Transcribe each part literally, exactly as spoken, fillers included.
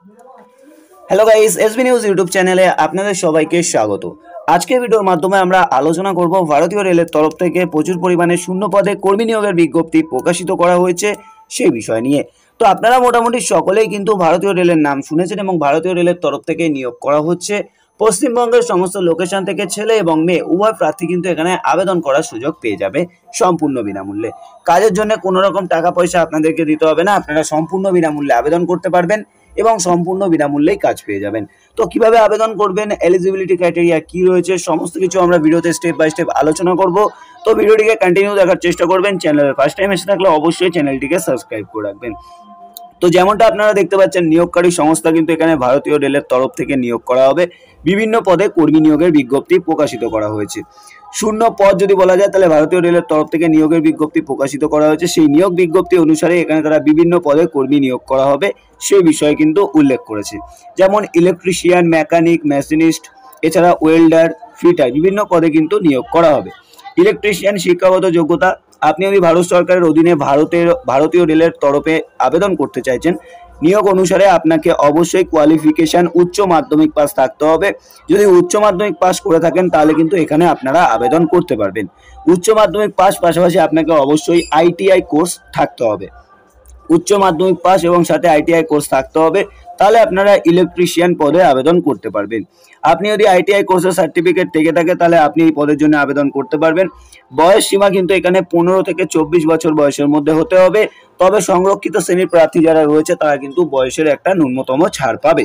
Hello guys, SB news YouTube চ্যানেলে আপনাদের সবাইকে স্বাগত। আজকের ভিডিওর মাধ্যমে আমরা আলোচনা করব ভারতীয় রেলের তরফ থেকে প্রচুর পরিমাণে শূন্য পদে কর্মী নিয়োগের বিজ্ঞপ্তি প্রকাশিত করা হয়েছে সেই বিষয় নিয়ে। তো আপনারা মোটামুটি সকলেই কিন্তু ভারতীয় রেলের নাম শুনেছেন এবং ভারতীয় রেলের তরফ থেকে নিয়োগ করা হচ্ছে। পশ্চিমবঙ্গের সমস্ত লোকেশন থেকে ছেলে এবং মেয়ে উভয় প্রার্থী কিন্তু এখানে আবেদন করার সুযোগ পেয়ে যাবে সম্পূর্ণ বিনামূল্যে। কাজের জন্য কোনো রকম টাকা পয়সা আপনাদেরকে দিতে হবে না, আপনারা সম্পূর্ণ বিনামূল্যে আবেদন করতে পারবেন এবং সম্পূর্ণ বিনামূল্যেই কাজ পেয়ে যাবেন। তো কিভাবে আবেদন করবেন, এলিজিবিলিটি ক্রাইটেরিয়া কি রয়েছে, সমস্ত কিছু আমরা ভিডিওতে স্টেপ বাই স্টেপ আলোচনা করব। তো ভিডিওটিকে কন্টিনিউ দেখার চেষ্টা করবেন। চ্যানেলের ফার্স্ট টাইম এসে থাকলে অবশ্যই চ্যানেলটিকে সাবস্ক্রাইব করে রাখবেন। তো যেমনটা আপনারা দেখতে পাচ্ছেন, নিয়োগকারী সংস্থা কিন্তু এখানে ভারতীয় রেলের তরফ থেকে নিয়োগ করা হবে। বিভিন্ন পদে কর্মী নিয়োগের বিজ্ঞপ্তি প্রকাশিত করা হয়েছে। শূন্য পদ যদি বলা যায় তাহলে ভারতীয় রেলের তরফ থেকে নিয়োগের বিজ্ঞপ্তি প্রকাশিত করা হয়েছে। সেই নিয়োগ বিজ্ঞপ্তি অনুসারে এখানে তারা বিভিন্ন পদে কর্মী নিয়োগ করা হবে সেই বিষয়ে কিন্তু উল্লেখ করেছে। যেমন ইলেকট্রিশিয়ান, মেকানিক, মেশিনিস্ট, এছাড়া ওয়েল্ডার, ফিটার বিভিন্ন পদে কিন্তু নিয়োগ করা হবে। ইলেকট্রিশিয়ান শিক্ষাগত যোগ্যতা, আপনি যদি ভারত সরকারের অধীনে ভারতের ভারতীয় রেলের তরফে আবেদন করতে চাইছেন, নিয়োগ অনুসারে আপনাকে অবশ্যই কোয়ালিফিকেশান উচ্চ মাধ্যমিক পাস থাকতে হবে। যদি উচ্চ মাধ্যমিক পাস করে থাকেন তাহলে কিন্তু এখানে আপনারা আবেদন করতে পারবেন। উচ্চ মাধ্যমিক পাস পাশাপাশি আপনাকে অবশ্যই আইটিআই কোর্স থাকতে হবে। উচ্চ মাধ্যমিক পাস এবং সাথে আইটিআই কোর্স থাকতে হবে, তাহলে আপনারা ইলেকট্রিশিয়ান পদে আবেদন করতে পারবেন। আপনি যদি আইটিআই কোর্সের সার্টিফিকেট থেকে থাকে তাহলে আপনি এই পদের জন্য আবেদন করতে পারবেন। বয়স সীমা কিন্তু এখানে পনেরো থেকে চব্বিশ বছর বয়সের মধ্যে হতে হবে। তবে সংরক্ষিত শ্রেণীর প্রার্থী যারা রয়েছে তারা কিন্তু বয়সের একটা ন্যূনতম ছাড় পাবে।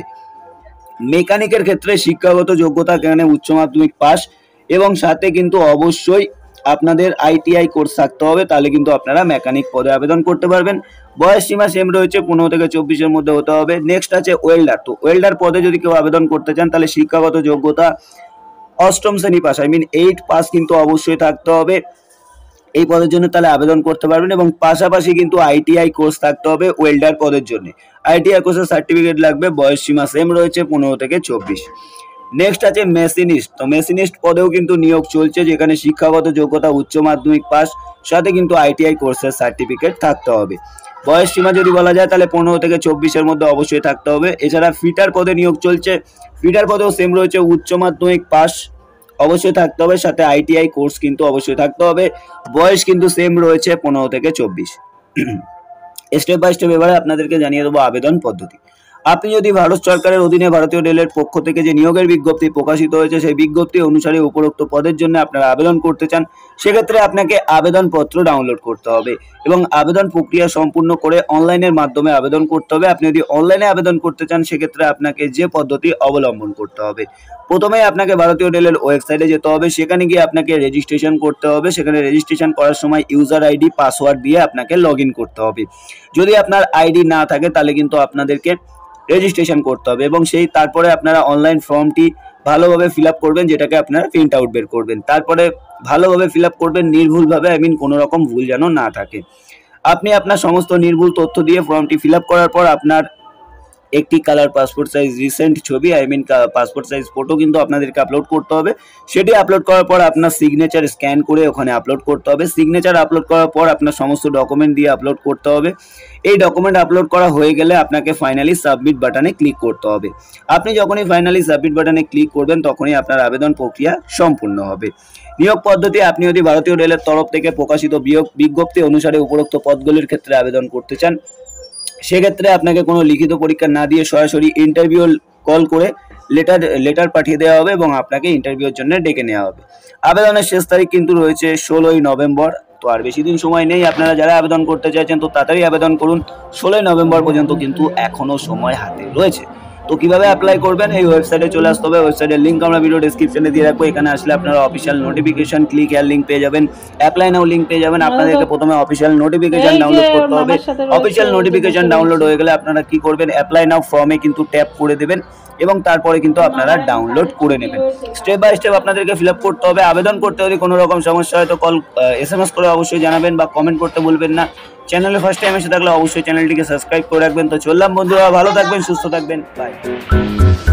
মেকানিকের ক্ষেত্রে শিক্ষাগত যোগ্যতা এখানে উচ্চ মাধ্যমিক পাস এবং সাথে কিন্তু অবশ্যই আপনাদের আইটিআই কোর্স থাকতে হবে, তাহলে কিন্তু আপনারা মেকানিক পদে আবেদন করতে পারবেন। বয়স সীমা সেম রয়েছে, পনেরো থেকে চব্বিশের মধ্যে হতে হবে। নেক্সট আছে ওয়েল্ডার। তো ওয়েল্ডার পদে যদি কেউ আবেদন করতে চান তাহলে শিক্ষাগত যোগ্যতা অষ্টম শ্রেণী pass, I mean eight pass কিন্তু অবশ্যই থাকতে হবে এই পদের জন্য, তাহলে আবেদন করতে পারবেন। এবং পাশাপাশি কিন্তু আইটিআই কোর্স থাকতে হবে ওয়েল্ডার পদের জন্য। আইটিআই কোর্সের সার্টিফিকেট লাগবে। বয়স সীমা সেম রয়েছে, পনেরো থেকে চব্বিশ। নেক্সট আছে মেশিনিস্ট। তো মেশিনিস্ট পদেও কিন্তু নিয়োগ চলছে, যেখানে শিক্ষাগত যোগ্যতা উচ্চ মাধ্যমিক পাস, সাথে কিন্তু আইটিআই কোর্সের সার্টিফিকেট থাকতে হবে। বয়স সীমা যদি বলা যায় তাহলে পনেরো থেকে চব্বিশের মধ্যে অবশ্যই থাকতে হবে। এছাড়া ফিটার পদে নিয়োগ চলছে। ফিটার পদেও সেম রয়েছে, উচ্চ মাধ্যমিক পাস অবশ্যই থাকতে হবে, সাথে আইটিআই কোর্স কিন্তু অবশ্যই থাকতে হবে। বয়স কিন্তু সেম রয়েছে, পনেরো থেকে চব্বিশ। স্টেপ বাই স্টেপ এবারে আপনাদেরকে জানিয়ে দেবো আবেদন পদ্ধতি। আপনি যদি ভারত সরকারের অধীনে ভারতীয় রেলের পক্ষ থেকে যে নিয়োগের বিজ্ঞপ্তি প্রকাশিত হয়েছে সেই বিজ্ঞপ্তি অনুসারে উপরোক্ত পদের জন্য আপনারা আবেদন করতে চান, সেক্ষেত্রে আপনাকে আবেদনপত্র ডাউনলোড করতে হবে এবং আবেদন প্রক্রিয়া সম্পূর্ণ করে অনলাইনের মাধ্যমে আবেদন করতে হবে। আপনি যদি অনলাইনে আবেদন করতে চান সেক্ষেত্রে আপনাকে যে পদ্ধতি অবলম্বন করতে হবে, প্রথমে আপনাকে ভারতীয় রেলের ওয়েবসাইটে যেতে হবে। সেখানে গিয়ে আপনাকে রেজিস্ট্রেশন করতে হবে। সেখানে রেজিস্ট্রেশন করার সময় ইউজার আইডি পাসওয়ার্ড দিয়ে আপনাকে লগ ইন করতে হবে। যদি আপনার আইডি না থাকে তাহলে কিন্তু আপনাদেরকে রেজিস্ট্রেশন করতে হবে এবং সেই তারপরে আপনারা অনলাইন ফর্মটি ভালোভাবে ফিল আপ করবেন, যেটাকে আপনারা প্রিন্ট আউট বের করবেন। তারপরে ভালোভাবে ফিল আপ করবেন নির্ভুলভাবে, আই মিন কোনো রকম ভুল যেন না থাকে। আপনি আপনার সমস্ত নির্ভুল তথ্য দিয়ে ফর্মটি ফিল আপ করার পর আপনার একটি কালার পাসপোর্ট সাইজ রিসেন্ট ছবি, I mean passport size photo কিন্তু আপনাদেরকে আপলোড করতে হবে। সেটি আপলোড করার পর আপনার সিগনেচার স্ক্যান করে ওখানে আপলোড করতে হবে। সিগনেচার আপলোড করার পর আপনার সমস্ত ডকুমেন্ট দিয়ে আপলোড করতে হবে। এই ডকুমেন্ট আপলোড করা হয়ে গেলে আপনাকে ফাইনালি সাবমিট বাটনে ক্লিক করতে হবে। আপনি যখনই ফাইনালি সাবমিট বাটনে ক্লিক করবেন তখনই আপনার আবেদন প্রক্রিয়া সম্পূর্ণ হবে। নিয়োগ পদ্ধতি, আপনি যদি ভারতীয় রেলের তরফ থেকে প্রকাশিত বিজ্ঞপ্তি অনুসারে উপরোক্ত পদগুলির ক্ষেত্রে আবেদন করতে চান, সেক্ষেত্রে আপনাকে কোনো লিখিত পরীক্ষা না দিয়ে সরাসরি ইন্টারভিউ কল করে লেটার লেটার পাঠিয়ে দেওয়া হবে এবং আপনাকে ইন্টারভিউর জন্য ডেকে নেওয়া হবে। আবেদনের শেষ তারিখ কিন্তু রয়েছে ষোলোই নভেম্বর। তো আর বেশি দিন সময় নেই। আপনারা যারা আবেদন করতে চাইছেন তো তাড়াতাড়ি আবেদন করুন। ষোলোই নভেম্বর পর্যন্ত কিন্তু এখনও সময় হাতে রয়েছে। তো কিভাবে অ্যাপ্লাই করবেন, এই ওয়েবসাইটে চলে আসতে হবে। ওয়েবসাইটের লিঙ্ক আমরা ভিডিও ডেসক্রিপশনে দিয়ে রাখবো। এখানে আসলে আপনারা অফিসিয়াল নোটিফিকেশন ক্লিক এর লিঙ্ক পেয়ে যাবেন, অ্যাপ্লাই নাও লিঙ্ক পেয়ে যাবেন। আপনাদেরকে প্রথমে অফিসিয়াল নোটিফিকেশন ডাউনলোড করতে হবে। অফিসিয়াল নোটিফিকেশন ডাউনলোড হয়ে গেলে আপনারা কি করবেন, অ্যাপ্লাই নাও ফর্মে কিন্তু ট্যাপ করে দেবেন এবং তারপরে কিন্তু আপনারা ডাউনলোড করে নেবেন। স্টেপ বাই স্টেপ আপনাদেরকে ফিল আপ করতে হবে। আবেদন করতে যদি কোনো রকম সমস্যা হয় তো কল এস এম এস করে অবশ্যই জানাবেন বা কমেন্ট করতে ভুলবেন না। চ্যানেলে ফার্স্ট টাইম এসে থাকলে অবশ্যই চ্যানেলটিকে সাবস্ক্রাইব করে রাখবেন। তো চললাম বন্ধুরা, ভালো থাকবেন, সুস্থ থাকবেন, বাই।